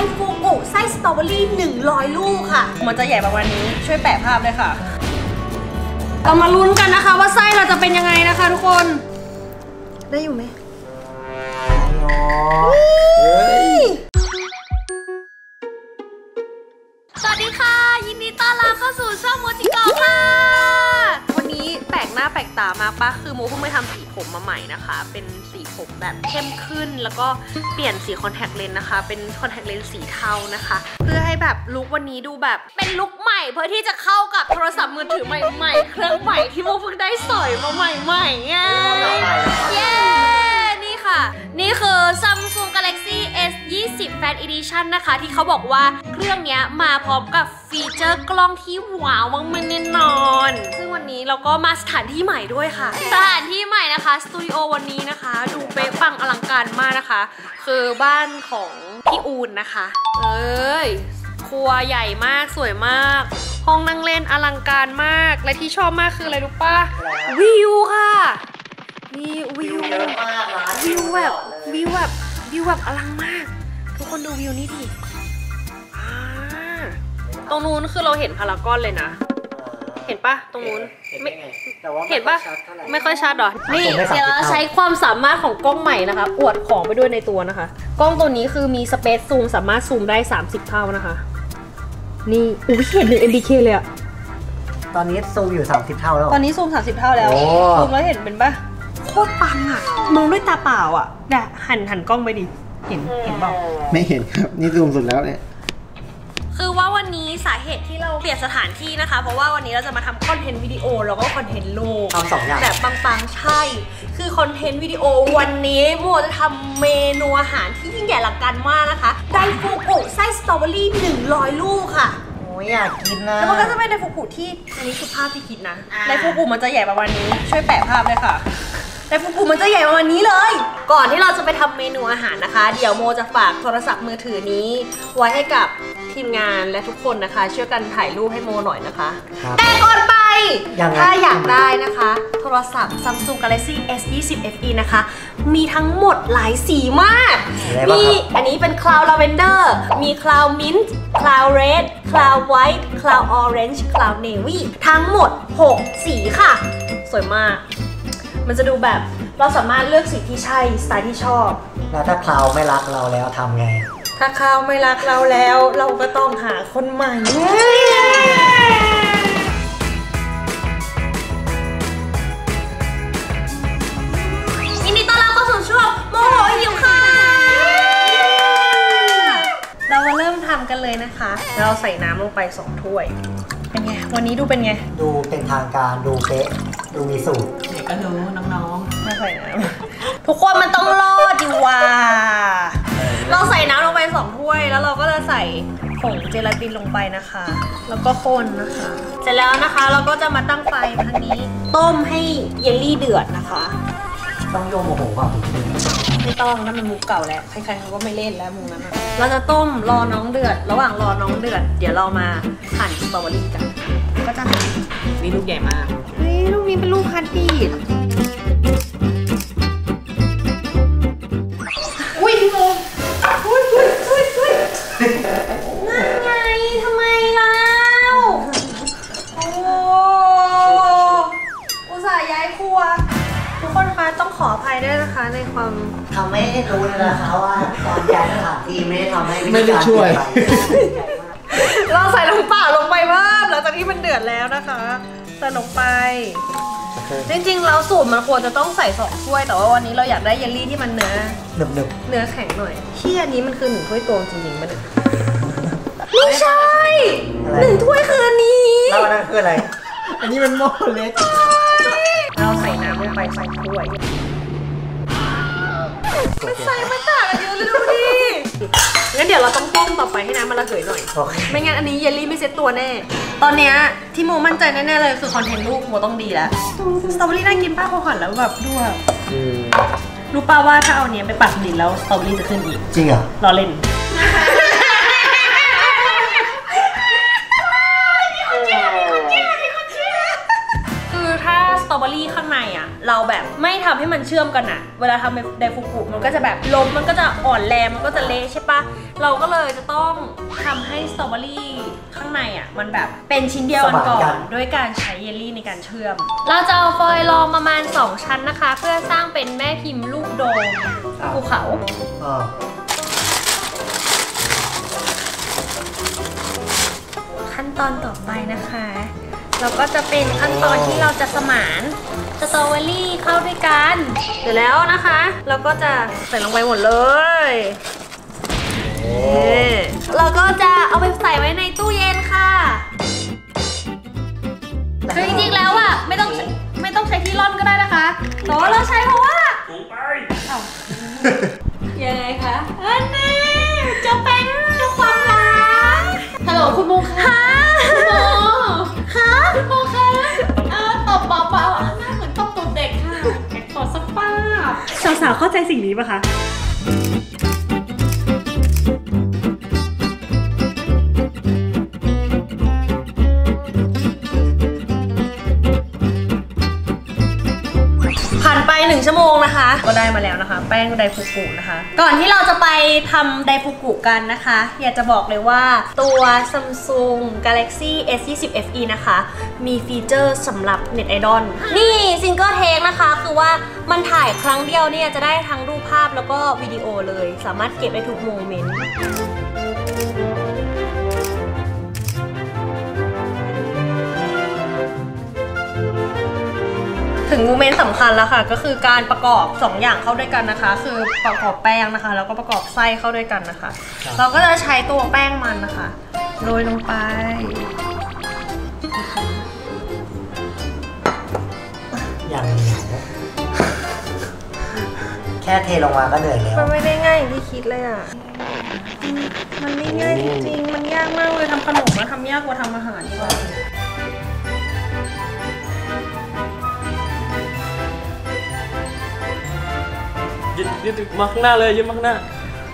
ฟูกุไส้สตรอเบอรี่100 ลูกค่ะมันจะใหญ่ประมาณนี้ช่วยแปะภาพเลยค่ะเรามาลุ้นกันนะคะว่าไส้เราจะเป็นยังไงนะคะทุกคนได้อยู่ไหมสวัสดีค่ะยินดีต้อนรับเข้าสู่ช่องโมจิโกะค่ะวันนี้แปลกหน้าแปลกตามากปะคือโมเพิ่งไปทำสีผมมาใหม่นะคะเป็นสีผมแบบเข้มขึ้นแล้วก็เปลี่ยนสีคอนแทคเลนส์นะคะเป็นคอนแทคเลนส์สีเทานะคะเพื่อให้แบบลุควันนี้ดูแบบเป็นลุคใหม่เพื่อที่จะเข้ากับโทรศัพท์มือถือใหม่ๆเครื่องใหม่ที่โมเพิ่งได้สอยมาใหม่ๆไงเย้นี่ค่ะนี่คือ Samsung Galaxy S20 Fan Edition นะคะที่เขาบอกว่าเครื่องนี้มาพร้อมกับฟีเจอร์กล้องที่ว้าวมากๆแน่นอนซึ่งวันนี้เราก็มาสถานที่ใหม่ด้วยค่ะสถานที่ใหม่นะคะสตูดิโอวันนี้นะคะดูเป๊ะปังอลังการมากนะคะคือบ้านของพี่อูนนะคะครัวใหญ่มากสวยมากห้องนั่งเล่นอลังการมากและที่ชอบมากคืออะไรรู้ป่ะวิวค่ะนี่วิวเยอะมากวิวแบบอลังมากทุกคนดูวิวนี้ดิตรงนู้นคือเราเห็นพารากอนเลยนะเห็นปะตรงนู้นเห็นปะไม่ค่อยชัดหรอนี่เดี๋ยวเราใช้ความสามารถของกล้องใหม่นะคะอวดของไปด้วยในตัวนะคะกล้องตัวนี้คือมีสเปซซูมสามารถซูมได้30 เท่านะคะนี่เห็น1 MBK เลยอะตอนนี้ซูมอยู่30 เท่าแล้วตอนนี้ซูม30 เท่าแล้วซูมแล้วเห็นเป็นปะโคตรปังอะมองด้วยตาเปล่าอะเดี๋ยวหันกล้องไปดิเห็นเปล่าไม่เห็นครับนี่ซูมสุดแล้วเนี่ยคือว่าวันนี้สาเหตุที่เราเปลี่ยนสถานที่นะคะเพราะว่าวันนี้เราจะมาทำคอนเทนต์วิดีโอแล้วก็คอนเทนต์รูปทำ2 อย่างแบบปังๆใช่คือคอนเทนต์วิดีโอวันนี้โมจะทำเมนูอาหารที่ยิ่งใหญ่อลังการมากนะคะไดฟูกุไส้สตรอเบอรี่100 ลูกค่ะโอ้ยอยากกินนะแล้วมันก็จะเป็นไดฟูกุที่อันนี้คือภาพที่คิดนะไดฟูกุมันจะใหญ่ประมาณนี้ช่วยแปะภาพเลยค่ะไดฟูกุมันจะใหญ่ประมาณนี้เลยก่อนที่เราจะไปทำเมนูอาหารนะคะเดี๋ยวโมจะฝากโทรศัพท์มือถือนี้ไว้ให้กับทีมงานและทุกคนนะคะช่วยกันถ่ายรูปให้โมหน่อยนะคะแต่ก่อนไปถ้าอยากได้นะคะโทรศัพท์ Samsung Galaxy S20 FE นะคะมีทั้งหมดหลายสีมากมีอันนี้เป็น Cloud Lavender มี Cloud Mint Cloud Red Cloud White Cloud Orange Cloud Navy ทั้งหมด6 สีค่ะสวยมากมันจะดูแบบเราสามารถเลือกสีที่ใช่สไตล์ที่ชอบแล้วถ้าคลาวไม่รักเราแล้วทำไงถ้าเขาไม่รักเราแล้วเราก็ต้องหาคนใหม่ยินดีต้อนรับเข้าสู่ช่วงโมโหหิวค่ะเรามาเริ่มทำกันเลยนะคะเราใส่น้ำลงไป2 ถ้วยเป็นไงวันนี้ดูเป็นไงดูเป็นทางการดูเป๊ะดูมีสูตรเด็กก็รู้น้องๆไม่ใส่น้ำทุกคนมันต้องรอดดิว่าเราใส่น้ำลงไป2 ถ้วยแล้วเราก็จะใส่ผงเจลาตินลงไปนะคะแล้วก็คนนะคะเสร็จแล้วนะคะเราก็จะมาตั้งไฟทางนี้ต้มให้เยลลี่เดือดนะคะต้องโยมโมโหเปล่าไม่ต้องนั่นมันมุกเก่าแล้วใครๆเขาก็ไม่เล่นแล้วมุกนั้นเราจะต้มรอน้องเดือดระหว่างรอน้องเดือดเดี๋ยวเรามาหั่นสตรอเบอรี่กันก็จะหั่นนี่ลูกใหญ่มากลูกนี้เป็นลูกฮัตตี้อุ้ยพี่โมอุ้ยนั่นไงทำไมแล้วโอ้อุตส่าห์ย้ายครัวทุกคนคะต้องขออภัยด้วยนะคะในความทำไม่รู้เลยนะคะว่าตอนย้ายสถานที่ไม่ได้ทำให้ไม่ได้ช่วยเราใส่น้ำเปล่าลงไปเพิ่มหลังจากที่มันเดือดแล้วนะคะใส่ลงไปจริงๆเราสูตรมันควรจะต้องใส่2 ถ้วยแต่ว่าวันนี้เราอยากได้เยลลี่ที่มันเนื้อแข็งหน่อยที่อันนี้มันคือ1 ถ้วยตวงจริงๆมันไม่ใช่1 ถ้วยคืออันนี้แล้วนั่นคืออะไรอันนี้มันหม้อเล็กเราใส่น้ำลงไป2 ถ้วยไม่ใส่มาต่างกันเยอะเลยดูดิงั้นเดี๋ยวเราต้องต้มต่อไปให้น้ำมันระเหยหน่อยไม่งั้นอันนี้เยลลี่ไม่เซ็ตตัวแน่ตอนเนี้ยที่โมมั่นใจแน่ๆเลยคือคอนเทนต์ลูกโมต้องดีแล้วสตรอเบอรี่น่ากินป้าพอหั่นแล้วแบบด้วยรู้ป้าว่าถ้าเอาเนี้ยไปปักดินแล้วสตรอเบอรี่จะขึ้นอีกจริงเหรอรอเล่นคือถ้าสตรอเบอรี่ข้างในอ่ะเราแบบไม่ทำให้มันเชื่อมกันอะเวลาทำไดฟุกุมันก็จะแบบลมมันก็จะอ่อนแรงมันก็จะเละใช่ปะเราก็เลยจะต้องทำให้สตรอเบอรี่ข้างในอะมันแบบเป็นชิ้นเดียวกันก่อนด้วยการใช้เยลลี่ในการเชื่อมเราจะเอาฟอยล์รองประมาณ2ชั้นนะคะเพื่อสร้างเป็นแม่พิมพ์รูปโดมภูเขาขั้นตอนต่อไปนะคะเราก็จะเป็นขั้นตอนที่เราจะสมานสตรอเบอรี่เข้าด้วยกันเสร็จแล้วนะคะเราก็จะใส่ลงไปหมดเลยเราก็จะเอาไปใส่ไว้ในตู้เย็นค่ะคือจริงๆแล้วอะไม่ต้องใช้ที่ร่อนก็ได้นะคะแต่ว่าเราใช้เพราะว่ายังไงคะอันนี้จะเป็นความรักฮัลโหลคุณโมค่ะคุณโมค่ะคุณโมค่ะตบเบาๆหน้าเหมือนตบตูดเด็กค่ะตบสักป้าสาวๆเข้าใจสิ่งนี้ปะคะผ่านไป1 ชั่วโมงนะคะก็ได้มาแล้วนะคะแป้งไดฟุกุนะคะก่อนที่เราจะไปทำไดฟุกุกันนะคะอยากจะบอกเลยว่าตัว Samsung Galaxy S20 FE นะคะมีฟีเจอร์สำหรับเน็ตไอดอลนี่ซิงเกิลเทคนะคะคือว่ามันถ่ายครั้งเดียวเนี่ยจะได้ทั้งรูปภาพแล้วก็วิดีโอเลยสามารถเก็บได้ทุกโมเมนต์ถึงโมเมนต์สำคัญแล้วค่ะก็คือการประกอบ2อย่างเข้าด้วยกันนะคะคือประกอบแป้งนะคะแล้วก็ประกอบไส้เข้าด้วยกันนะคะเราก็จะใช้ตัวแป้งมันนะคะโรยลงไปอย่างแค่เทลงมาก็เหนื่อยแล้วมันไม่ได้ง่ายอย่างที่คิดเลยอ่ะมันไม่ง่ายจริงๆมันยากมากเลยทำขนมมาทำยากกว่าทำอาหารดีกว่ายืดมาข้างหน้าเลยยืดมาข้างหน้า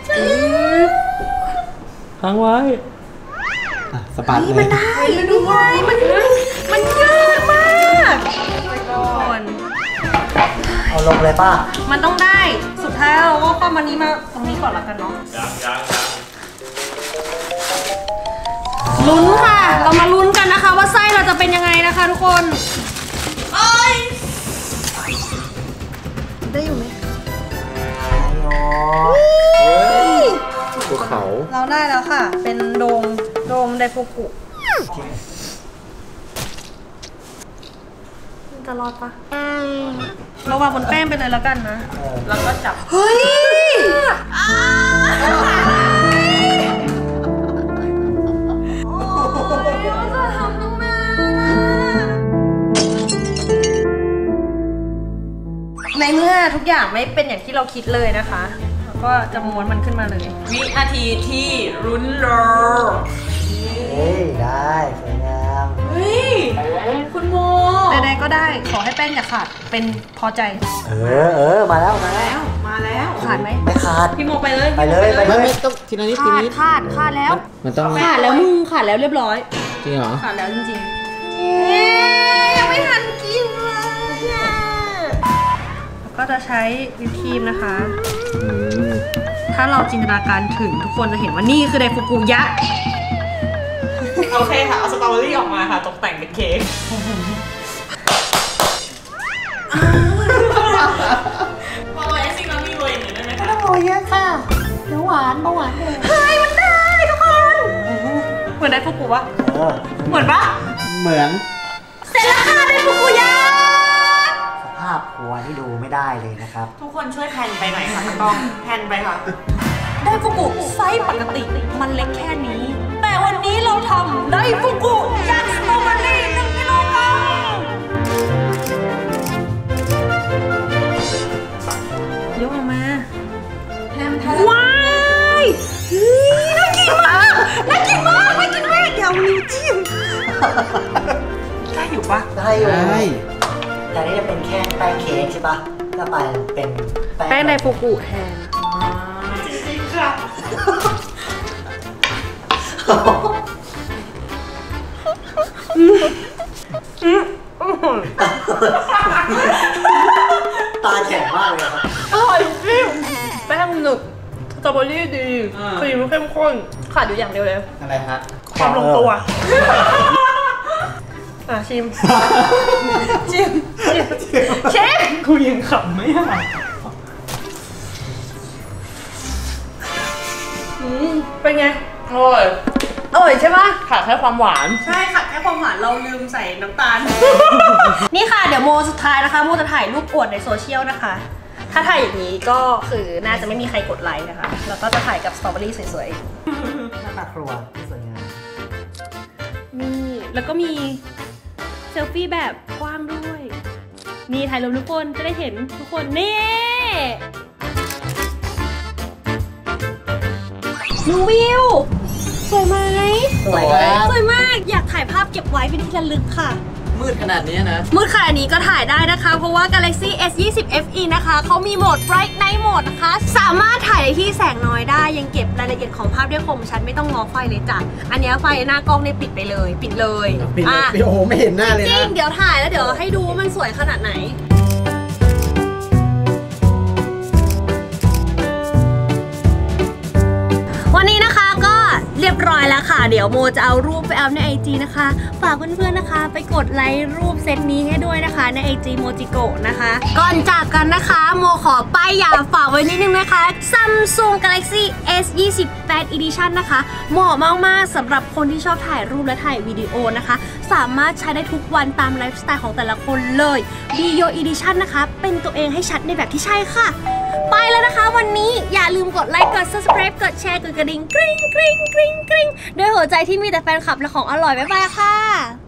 ค้างไว้สปาร์ตเลยมันได้ดูไงมันยากมากเอาลงเลยป่ะมันต้องได้สุดท้ายเราก็เข้ามานี้มาตรงนี้ก่อนละกันเนาะลุ้นค่ะเรามาลุ้นกันนะคะว่าไส้เราจะเป็นยังไงนะคะทุกคนได้อยู่ไหมภูเขาเราได้แล้วค่ะเป็นโดมไดฟุกุจะรอดปะเราวางบนแป้งไปเลยแล้วกันนะแล้วก็จับเฮ้ยจะทำตั้งนานในเมื่อทุกอย่างไม่เป็นอย่างที่เราคิดเลยนะคะก็จะม้วนมันขึ้นมาเลยวินาทีที่รุ้นรอได้สวยงามคุณโมใดๆก็ได้ขอให้แป้งอย่าขาดเป็นพอใจมาแล้วขาดไหมไม่ขาดพี่โมไปเลยไม่ต้องทีละนิดขาดแล้วมันต้องขาดแล้วมึงขาดแล้วเรียบร้อยจริงเหรอขาดแล้วจริงๆยังไม่ทันกินเลยก็จะใช้วิปครีมนะคะถ้าเราจินตนาการถึงทุกคนจะเห็นว่านี่คือไดฟุกุยักษ์โอเคค่ะเอาสตรอเบอรี่ออกมาค่ะตกแต่งเป็นเค้กโรยซิ่งแล้วมีโรยอย่างนี้ได้ไหมคะโรยเยอะค่ะเนื้อหวานเบาหวานเฮ้ยมันได้ทุกคนเหมือนไดฟุกุปะเหมือนปะเหมือนเสร็จแล้วค่ะไดฟุกุยักษ์ภาพครัวที่ดูไม่ได้เลยนะครับทุกคนช่วยแพนไปหน่อยค่ะกล้องแพนไปค่ะไดฟุกุไซส์ปกติมันเล็กแค่นี้แต่วันนี้เราทำไดฟุกุยักษ์สตรอเบอรี่1 กิโลกรัมยกออกมาว้ายน่ากินมากเดี๋ยวนิ้วจิ้มได้อยู่ปะได้อยู่แต่นี่จะเป็นแค่แป้งเค้กใช่ปะก็ไปเป็นแป้งไดฟุกุแทนจริงๆค่ะขาดอยู่อย่างเดียวเลยอะไรฮะความลงตัวชิม ชิมกูยังขำไม่ได้เป็นไงอร่อยอร่อยใช่ปะขาดแค่ความหวานใช่ค่ะแค่ความหวานเราลืมใส่น้ำตาล นี่ค่ะเดี๋ยวโมสุดท้ายนะคะโมจะถ่ายรูปอวดในโซเชียลนะคะ ถ้าถ่ายอย่างนี้ก็คือน่าจะไม่มีใครกดไลค์นะคะ แล้วก็จะถ่ายกับสตรอเบอรี่สวยๆหน้าตาครัวที่สวยงามนี่แล้วก็มีเซลฟี่แบบกว้างด้วย นี่ถ่ายรูปทุกคนจะได้เห็นทุกคนนี่น้องวิวสวยไหมสวยครับสวยมากอยากถ่ายภาพเก็บไว้เป็นที่ระลึกค่ะมืดขนาดนี้นะมืดขนาดนี้ก็ถ่ายได้นะคะ เพราะว่า Galaxy S20 FE นะคะเขามีโหมด Bright Night Mode นะคะ สามารถถ่ายในที่แสงน้อยได้ยังเก็บรายละเอียดของภาพได้คมชัดไม่ต้องง้อไฟเลยจ้ะอันนี้ไฟหน้ากล้องเนี่ยปิดไปเลยปิดเลยปิดเลยโอ้โหไม่เห็นหน้าเลยจรินะงเดี๋ยวถ่ายแล้วเดี๋ยวให้ดูว่ามันสวยขนาดไหน วันนี้นะคะก็เรียบร้อยแล้วค่ะเดี๋ยวโมจะเอารูปไปอัพใน IG นะคะฝากเพื่อนๆนะคะไปกดไลค์รูปเซตนี้ให้ด้วยนะคะใน IG Mojiko นะคะก่อนจากกันนะคะโมขอป้ายยาฝากไว้นิดนึงนะคะ Samsung Galaxy S20 8 Edition นะคะเหมาะมากๆสำหรับคนที่ชอบถ่ายรูปและถ่ายวิดีโอนะคะสามารถใช้ได้ทุกวันตามไลฟ์สไตล์ของแต่ละคนเลย Video Edition นะคะเป็นตัวเองให้ชัดในแบบที่ใช่ค่ะไปแล้วนะคะวันนี้อย่าลืมกดไลค์กด subscribe กดแชร์กดกระดิ่งกริ๊งกริ๊งกริ๊งกริ๊งด้วยหัวใจที่มีแต่แฟนคลับและของอร่อยบ๊ายบายค่ะ